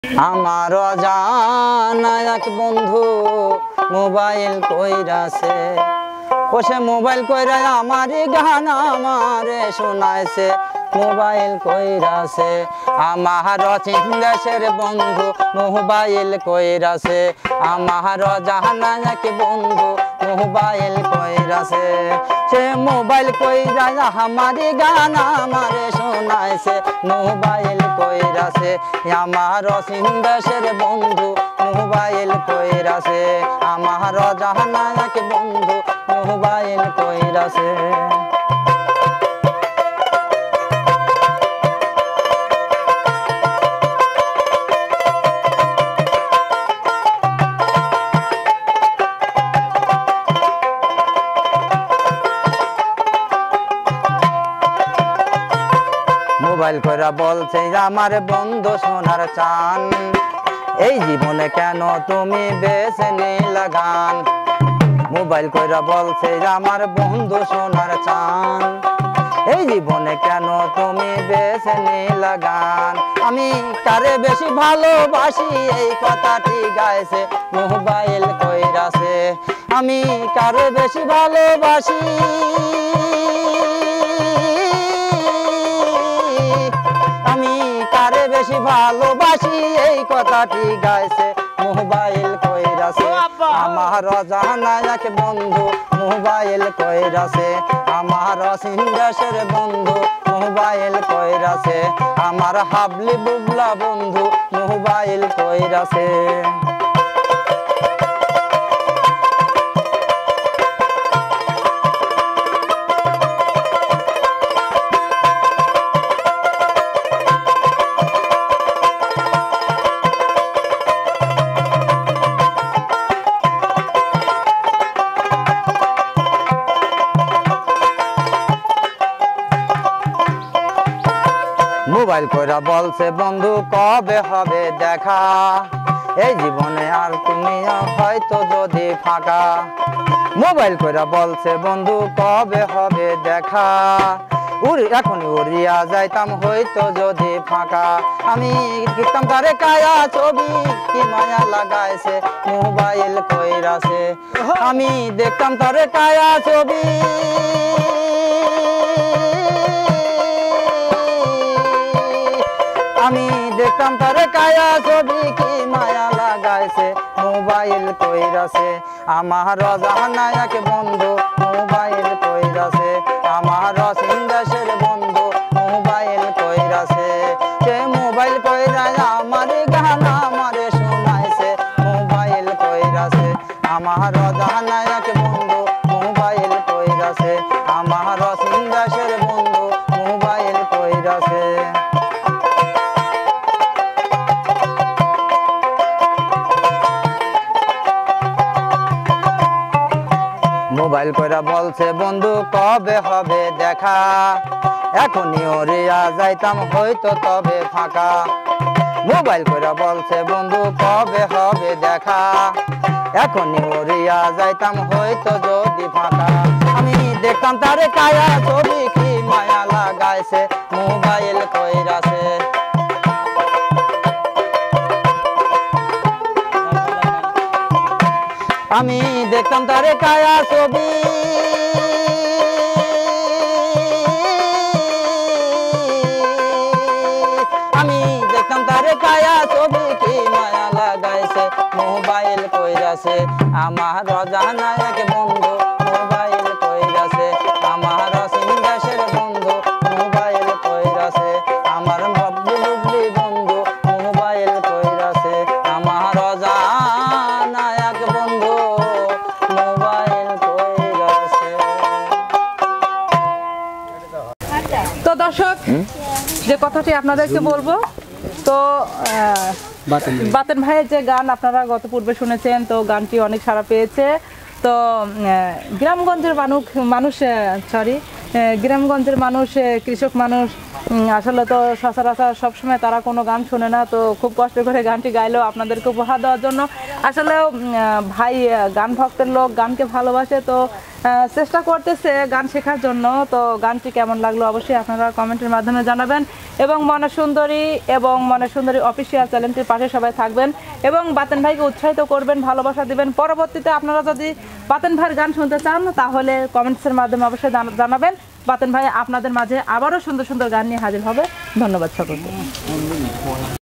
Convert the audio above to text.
আমার অজানা এক বন্ধু মোবাইল কইরাছে, ও সে মোবাইল কইরা আমারই গান আমারে শোনাইছে। মোবাইল কইরাছে আমার অচিন দেশের বন্ধু মোবাইল কইরাছে, আমার অজানা এক বন্ধু মোবাইল কইরাছে। সে মোবাইল কইরা আমারই গান আমারে শোনাইছে। মোবাইল কইরাছে আমার অচিন দেশের বন্ধু মোবাইল কইরাছে, আমার অজানা এক বন্ধু মোবাইল কইরাছে। মোবাইল কইরা বলছে আমার বন্ধু সোনার চান, এই জীবনে কেন তুমি বেছে নিলা গান। মোবাইল কইরা বলছে আমার বন্ধু সোনার চান, এই জীবনে কেন তুমি বেছে নিলা গান। আমি কারে বেশি ভালোবাসি এই কথাটি গাইছে মোবাইল কইরাছে, আমি কারে বেশি ভালোবাসি আমি কারে বেশি ভালোবাসি এই কথাটি গাইছে মোবাইল কইরাছে। আমার অজানা এক বন্ধু মোবাইল কইরাছে, আমার অচিন দেশের বন্ধু মোবাইল কইরাছে, আমার হাবলি বুবলা বন্ধু মোবাইল কইরাছে। মোবাইল কইরা বলছে বন্ধু কবে হবে দেখা, এই জীবনে আর তুমি হয়তো যদি ফাঁকা। মোবাইল কইরা বলছে বন্ধু কবে হবে দেখা, এখনই উড়িয়া যাইতাম হয়তো যদি ফাঁকা। আমি দেখতাম তারে কায়া ছবি কি মায়া লাগাইছে মোবাইল কইরাছে, আমি দেখতাম তারে কায়া ছবি আমি দেখতাম তারে কায়া ছবি কি মায়া লাগাইছে মোবাইল কইরাছে। আমার অজানা এক বন্ধু মোবাইল কইরাছে, আমার অচিন দেশের বন্ধু মোবাইল কইরাছে। সে মোবাইল কইরা আমার গান আমারে শোনাইছে মোবাইল কইরাছে, আমার অজানা এক বন্ধু মোবাইল কইরাছে, আমার অচিন দেশের বন্ধু মোবাইল কইরাছে। মোবাইল কইরা বলছে বন্ধু কবে হবে দেখা, এখনই ওরিয়া যাইতাম হয়তো তবে ফাঁকা। মোবাইল কইরা বলছে বন্ধু কবে হবে দেখা, এখনই ওরিয়া যাইতাম হয়তো যদি ফাঁকা। আমি দেখতাম তারে কায়া ছবি কি মায়া লাগাইছে মোবাইল কইরাছে। আমি দেখতাম তারে কায়া ছবি আমি দেখতাম তারে কায়া ছবি কি মায়া লাগাইছে মোবাইল কইরাছে। আমার অজানা এক বন্ধু মোবাইল কইরাছে, আমার অচিন দেশের বন্ধু মোবাইল কইরাছে, আমার বাবলি বুবলি বন্ধু মোবাইল কইরাছে, আমার অজানা এক বন্ধু মোবাইল কইরাছে। তো দর্শক, যে কথাটি আপনাদেরকে বলবো, তো বাতেন ভাইয়ের যে গান আপনারা গত পূর্বে শুনেছেন, তো গানটি অনেক সাড়া পেয়েছে। তো গ্রামগঞ্জের গ্রামগঞ্জের মানুষ, কৃষক মানুষ আসলে তো সচরাচর সবসময় তারা কোনো গান শোনে না, তো খুব কষ্ট করে গানটি গাইলো আপনাদেরকে উপহার দেওয়ার জন্য। আসলে ভাই গান ভক্তের লোক, গানকে ভালোবাসে, তো চেষ্টা করতেছে গান শেখার জন্য। তো গানটি কেমন লাগলো অবশ্যই আপনারা কমেন্টের মাধ্যমে জানাবেন এবং মনের সুন্দরী অফিসিয়াল চ্যানেলটির পাশে সবাই থাকবেন এবং বাতেন ভাইকে উৎসাহিত করবেন, ভালোবাসা দিবেন। পরবর্তীতে আপনারা যদি বাতেন ভাইয়ের গান শুনতে চান তাহলে কমেন্টসের মাধ্যমে অবশ্যই জানাবেন। বাতেন ভাই আপনাদের মাঝে আবারও সুন্দর সুন্দর গান নিয়ে হাজির হবে। ধন্যবাদ সকলকে।